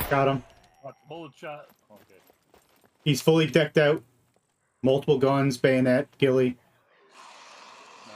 Got him. Bullet shot. Okay. He's fully decked out. Multiple guns, bayonet, ghillie.